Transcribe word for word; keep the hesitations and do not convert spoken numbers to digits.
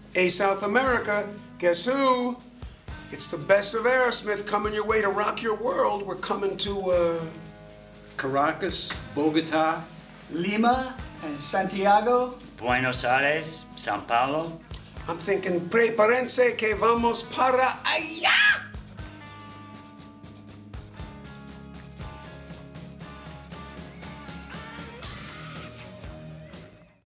Hey, South America, guess who? It's the best of Aerosmith coming your way to rock your world. We're coming to, uh... Caracas, Bogota, Lima, and Santiago. Buenos Aires, Sao Paulo. I'm thinking, prepárense que vamos para allá!